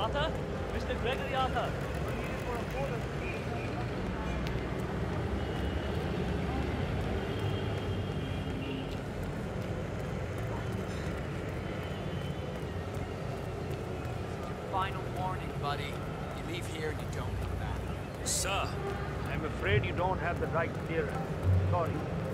था mister Gregory आया था Final warning, buddy. You leave here and you don't come back. Sir, I'm afraid you don't have the right clearance. Sorry.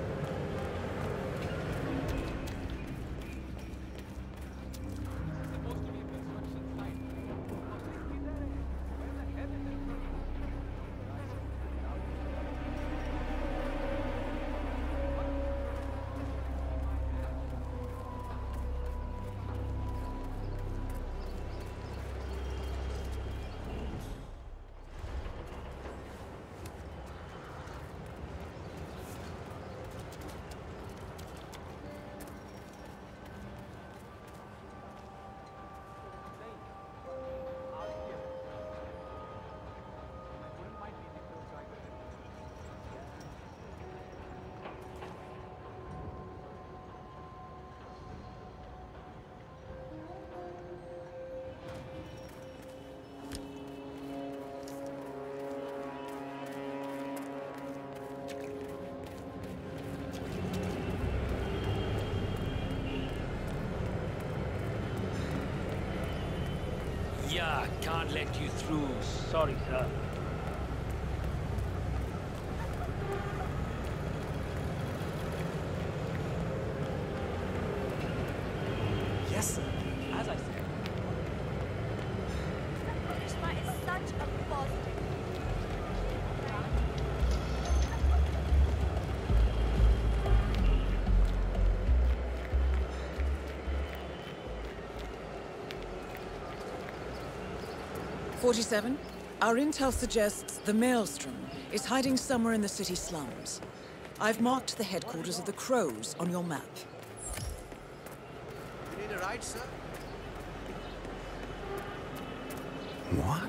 yeah, can't let you through. Sorry, sir. Yes, sir. As I said. Karishma is such a positive. 47, our intel suggests the Maelstrom is hiding somewhere in the city slums. I've marked the headquarters of the Crows on your map. You need a ride, sir? What?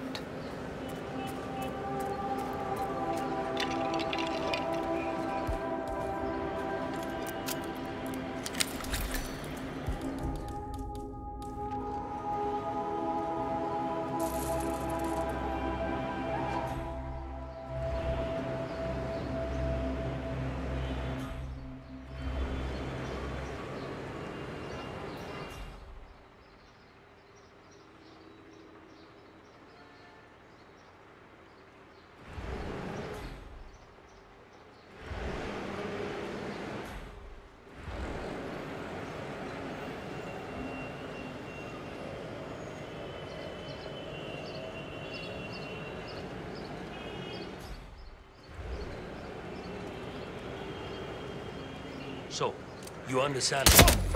So, you understand?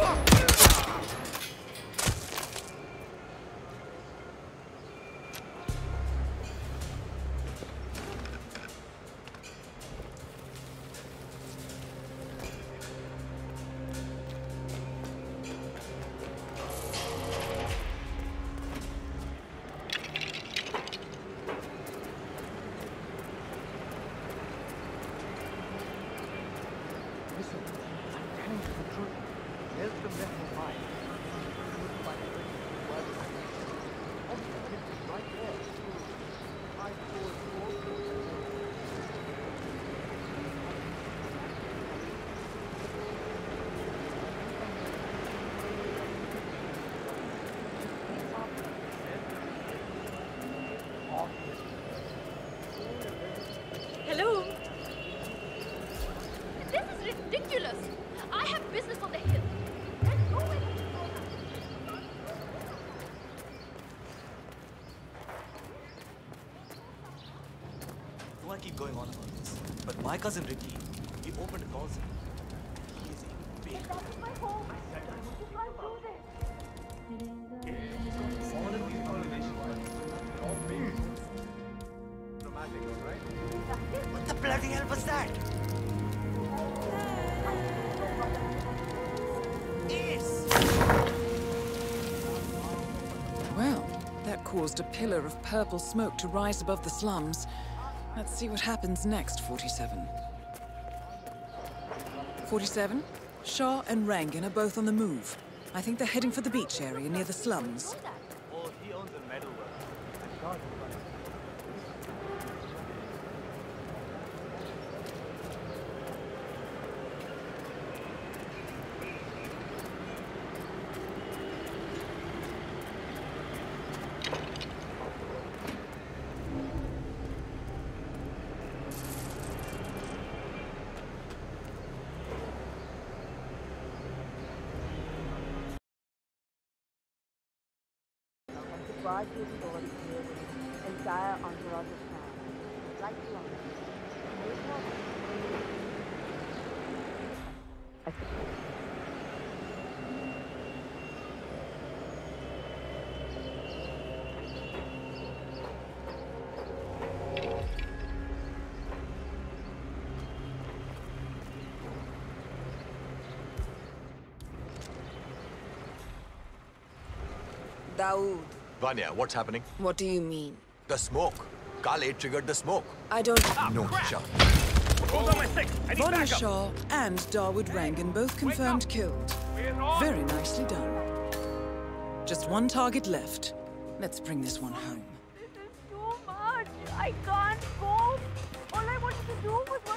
Hello? This is ridiculous. I have business on the hill. There's no way I can go now. No, I keep going on about this. But my cousin Ricky, he opened a call center. He is a big That is my home. You can't do this. all of these correlations are all big. Dramatic, right? What the bloody hell was that? Well, that caused a pillar of purple smoke to rise above the slums. Let's see what happens next, 47. 47, Shah and Rangan are both on the move. I think they're heading for the beach area near the slums. Oh, he owns a metal work. Barge your story here with the entire entourage of town. Right along. Dawood, Vanya, what's happening? what do you mean? The smoke. Kale triggered the smoke. I don't... No, Shah. Hold on my stick. I need Vanya backup. Shah and Dawood Rangan both confirmed killed. Very nicely done. Just one target left. Let's bring this one home. This is too much. I can't go. All I wanted to do was